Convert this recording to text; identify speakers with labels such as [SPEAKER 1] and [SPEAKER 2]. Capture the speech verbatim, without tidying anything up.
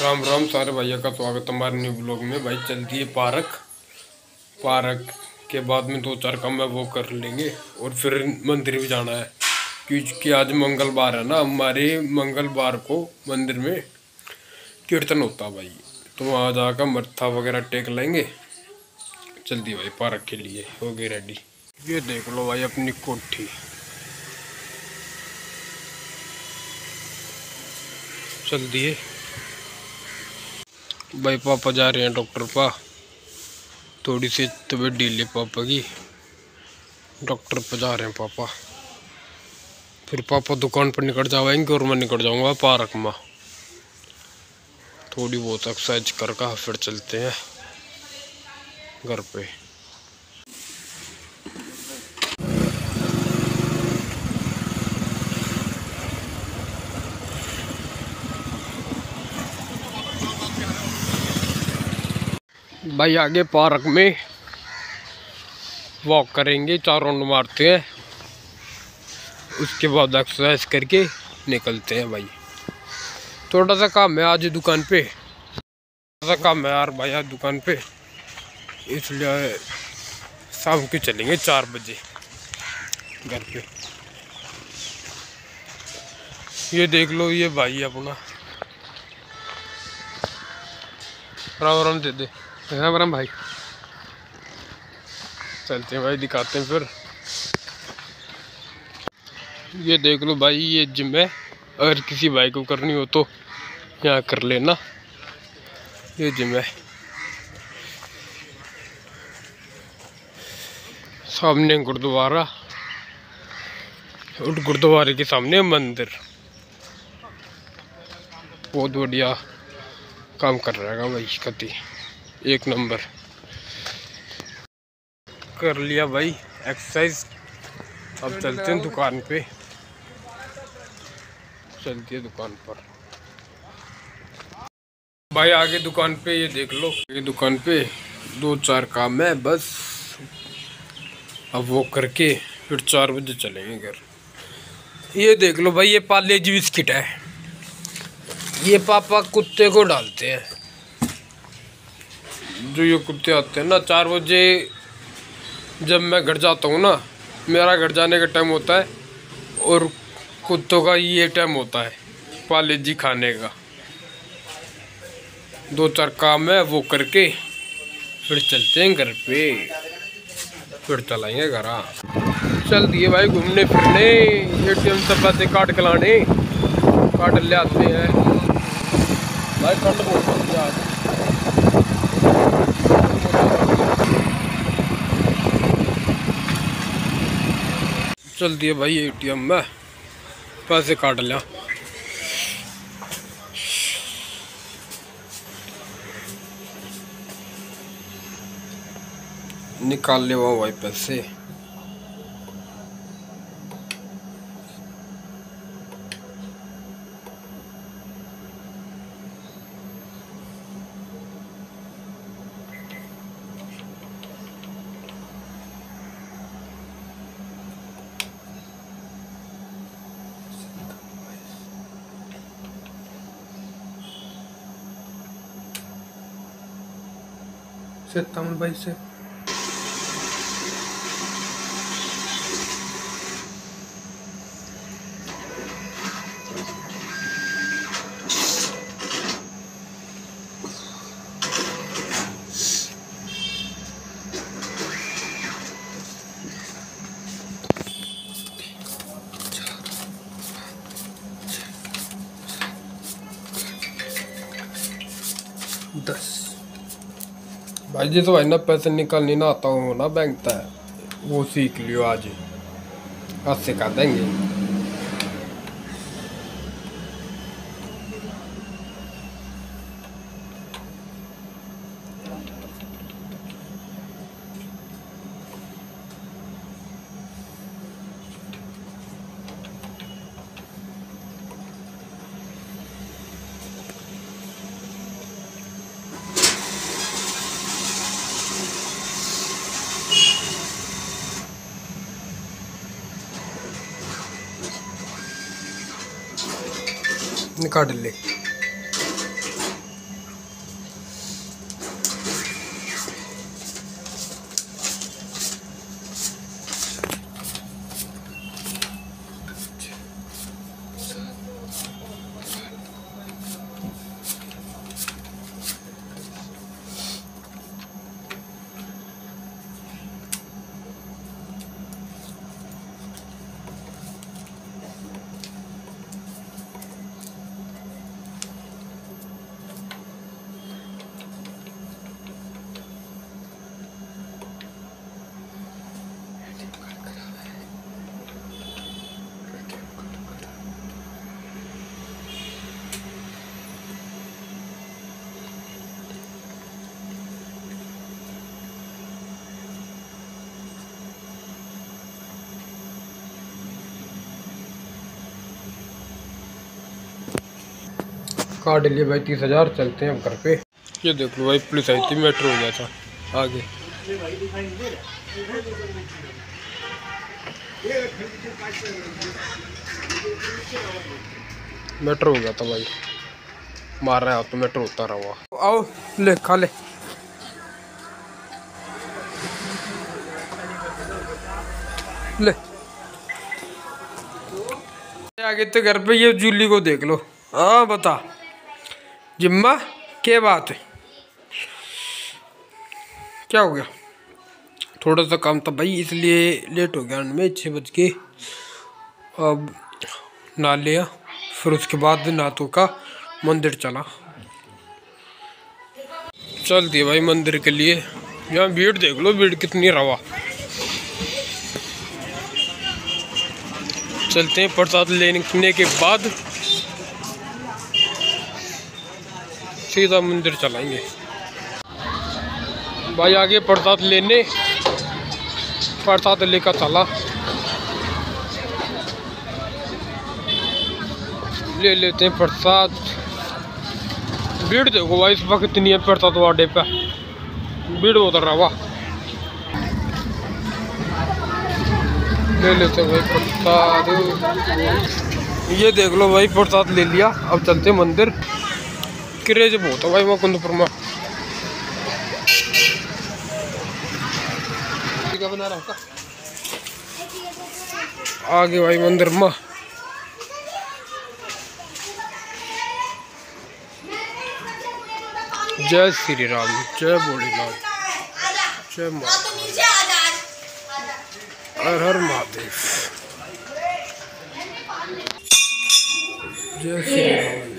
[SPEAKER 1] राम राम सारे भैया का स्वागत हमारे न्यू ब्लॉग में। भाई चलती है पार्क। पार्क के बाद में दो चार काम है वो कर लेंगे और फिर मंदिर भी जाना है क्योंकि आज मंगलवार है ना। हमारे मंगलवार को मंदिर में कीर्तन होता है भाई, तो वहाँ जाकर मत्था वगैरह टेक लेंगे। जल्दी भाई पार्क के लिए हो गई रेडी। ये देख लो भाई अपनी कोठी। चल दिए भाई। पापा जा रहे हैं डॉक्टर पा, थोड़ी सी तबीयत ढीली पापा की, डॉक्टर पर जा रहे हैं पापा। फिर पापा दुकान पर निकल जाएंगे और मैं निकल जाऊंगा पार्क में, थोड़ी बहुत एक्सरसाइज करके फिर चलते हैं घर पे। भाई आगे पार्क में वॉक करेंगे, चार राउंड मारते हैं, उसके बाद एक्सरसाइज करके निकलते हैं भाई। थोड़ा सा काम है आज दुकान पे, थोड़ा सा काम है यार भाई आज दुकान पे, इसलिए शाम को चलेंगे चार बजे घर पे। ये देख लो ये भाई अपना। राम राम दे दे। राम राम भाई। चलते हैं भाई, दिखाते हैं फिर। ये देख लो भाई ये जिम है, अगर किसी भाई को करनी हो तो यहाँ कर लेना। ये जिम है, सामने गुरुद्वारा और गुरुद्वारे के सामने मंदिर। बहुत बढ़िया काम कर रहा है भाई, कति एक नंबर। कर लिया भाई एक्सरसाइज, अब चलते हैं दुकान पे। चलती है दुकान पर भाई। आगे दुकान पे ये देख लो, ये दुकान पे दो चार काम है बस, अब वो करके फिर चार बजे चलेंगे घर। ये देख लो भाई ये पार्ले जी बिस्किट है, ये पापा कुत्ते को डालते हैं। जो ये कुत्ते आते हैं ना चार बजे, जब मैं घर जाता हूँ ना, मेरा घर जाने का टाइम होता है और कुत्तों का ये टाइम होता है पार्ले जी खाने का। दो चार काम है वो करके फिर चलते हैं घर पे, फिर चलाएंगे घर। चल दिए भाई घूमने फिरने, एटीएम से पैसे काट के लाने, काट ले आते हैं भाई। ठंड बहुत होती है आज। चल दिए भाई एटीएम में पैसे काट लिया। निकाल ले वो भाई पैसे। सत्तावन भाई से दस भाई जी। तो भाई ना पैसे निकालने ना आता हूँ ना बैंक तक, वो सीख लियो आज, आज सिखा देंगे। निकाल ले। काट लिए भाई तीस हजार। चलते हैं अब घर पे। ये देख लो भाई पुलिस आई थी, मेट्रो हो गया था आगे। मेट्रो हो गया था भाई, मार रहा है तो मेट्रो होता रहा। आओ ले खा ले। ले आगे तो घर पे ये जूली को देख लो। हाँ बता जिम्मा क्या बात है, क्या हो गया? थोड़ा सा काम था भाई इसलिए लेट हो गया। में छः बज के अब नहा लिया, फिर उसके बाद नातों का मंदिर चला। चल दिए भाई मंदिर के लिए। यहाँ भीड़ देख लो, भीड़ कितनी रवा। चलते हैं प्रसाद लेने के बाद सीधा मंदिर चलाएंगे भाई। आगे प्रसाद लेने, प्रसाद लेकर चला। ले लेते हैं प्रसाद। भीड़ देखो भाई इस वक्त इतनी है प्रसाद वाडे पे, भीड़ उतर रहा हुआ। ले लेते हैं भाई प्रसाद। ये देख लो भाई प्रसाद ले लिया। अब चलते हैं मंदिर। क्रेज बहुत है भाई वो कुंदपुर में। बना रहा आगे भाई मंदिर में। जय श्री राम, जय भोलेनाथ, जय माता, हर हर महादेव, जय श्री राम।